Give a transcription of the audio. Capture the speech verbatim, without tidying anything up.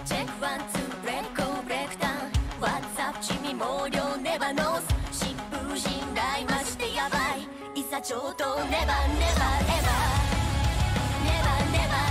チェックワンツーブレイクブレイクダウン What's up 地味毛量ネバノース疾風信頼マジでヤバいいざちょうどネバネバエバネバネバ